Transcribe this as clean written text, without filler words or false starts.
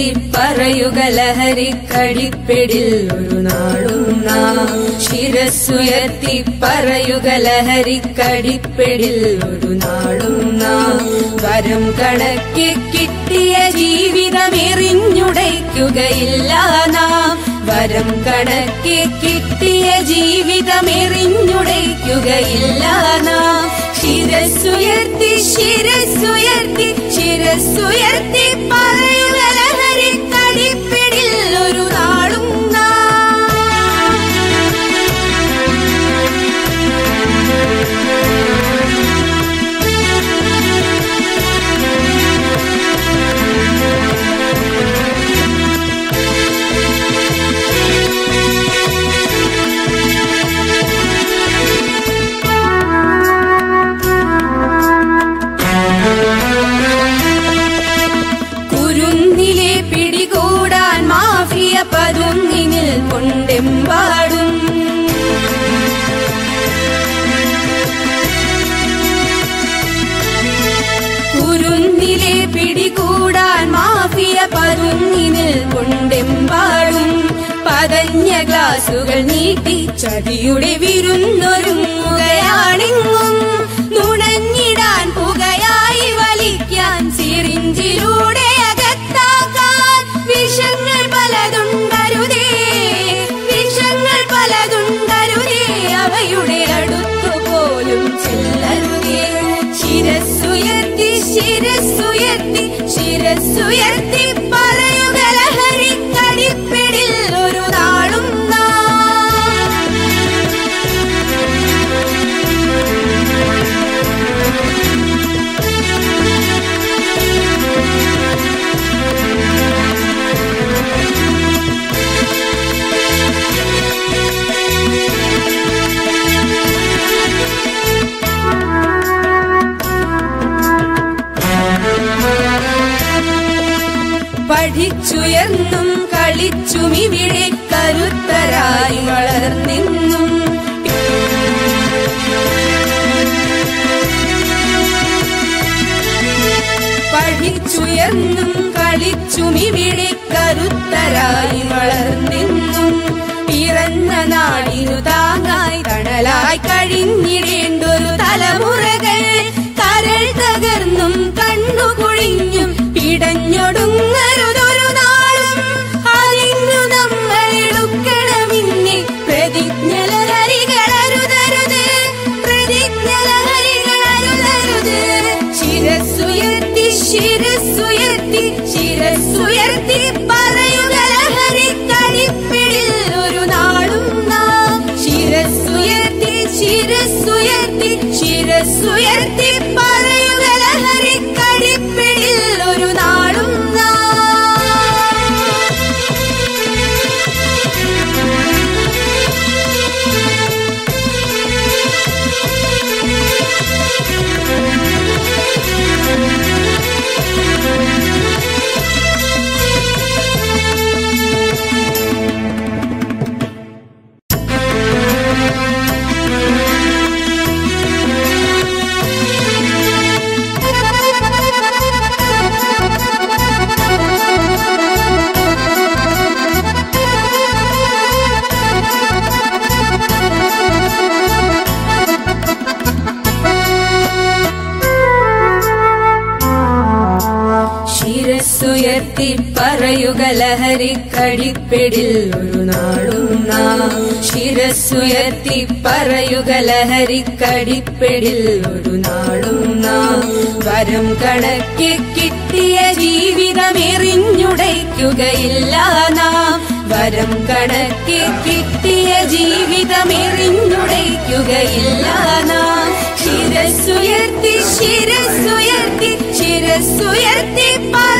ശിരസ്സുയർത്തി പറയുക ലഹരിക്കടിപ്പിടിൽ ഒരു നാളും നാം. ശിരസ്സുയർത്തി പറയുക ലഹരിക്കടിപ്പിടിൽ ഒരു നാളും നാം. വരം കണക്കി കിട്ടിയ ജീവിതം എറിഞ്ഞുടയ്ക്കുകയില്ല നാം. വരം കണക്കി കിട്ടിയ ജീവിതം എറിഞ്ഞുടയ്ക്കുകയില്ല നാം. ശിരസ്സുയർത്തി ശിരസ്സുയർത്തി ശിരസ്സുയർത്തി പറയുക ലഹരിക്കടിപ്പിടിൽ ഒരു നാളും പതുങ്ങിനിൽ കൊണ്ടെമ്പാടും. കുരുന്നിലെ പിടികൂടാൻ മാഫിയ പതുങ്ങിനിൽ കൊണ്ടെമ്പാടും. പതഞ്ഞ ഗ്ലാസുകൾ നീട്ടി ചതിയുടെ വിരുന്നൊരുങ്ങുകയാണെങ്ങും. നുണഞ്ഞിടാൻ പുകയായി വലിക്കാൻ സിറിഞ്ചിലൂടെ അകത്താക്കാൻ വിഷങ്ങൾ പലതുണ്ടരുതേ. വിഷങ്ങൾ പലതുണ്ടരുതേ. അവയുടെ അടുത്തുപോലും ചെല്ലരുതേ. ശിരസ്സുയർത്തി ശിരസ്സുയർത്തി ശിരസ്സുയർത്തി പറയുക ലഹരിക്കടിപ്പിടിൽ ഒരു നാളും പഠിച്ചുയർന്നും കളിച്ചും ഇവിടെ കരുത്തരായി വളർന്നിന്നും. പഠിച്ചുയർന്നും കളിച്ചും ഇവിടെ കരുത്തരായി വളർന്നിന്നും. പിറന്ന നാടിനു താങ്ങായി തണലായി കഴിഞ്ഞിടേണ്ടൊരു തലമുറകൾ കരൾ തകർന്നും കണ്ണുകുഴിഞ്ഞും പിടഞ്ഞൊടുങ്ങരുതൊരു നാളും. അതിന്നു നമ്മൾ എടുക്കണമെന്നേ പ്രതിജ്ഞ ലഹരികളരുതരുത്. പ്രതിജ്ഞ ലഹരികളരുതരുത്. ശിരസ്സുയർത്തി ശിരസ്സുയർത്തി ശിരസ്സുയർത്തി പറയുക ലഹരിക്കടിപ്പിടിൽ ഒരു നാളും നാം. ശിരസ്സുയർത്തി ശിരസ്സുയർത്തി ശിരസ്സുയർത്തി പറയുക ലഹരിക്കടിപ്പിടിൽ ഒരു നാളും ശിരസ്സുയർത്തി പറയുക ലഹരിക്കടിപ്പിടിൽ ഒരു നാളും നാം. ശിരസ്സുയർത്തി പറയുക ലഹരിക്കടിപ്പിടിൽ ഒരു നാളും നാം. വരം കണക്കി കിട്ടിയ ജീവിതം എറിഞ്ഞുടയ്ക്കുകയില്ല നാം. വരം കണക്കി കിട്ടിയ ജീവിതം എറിഞ്ഞുടയ്ക്കുകയില്ല നാം. ശിരസ്സുയർത്തി ശിരസ്സുയർത്തി ശിരസ്സുയർത്തി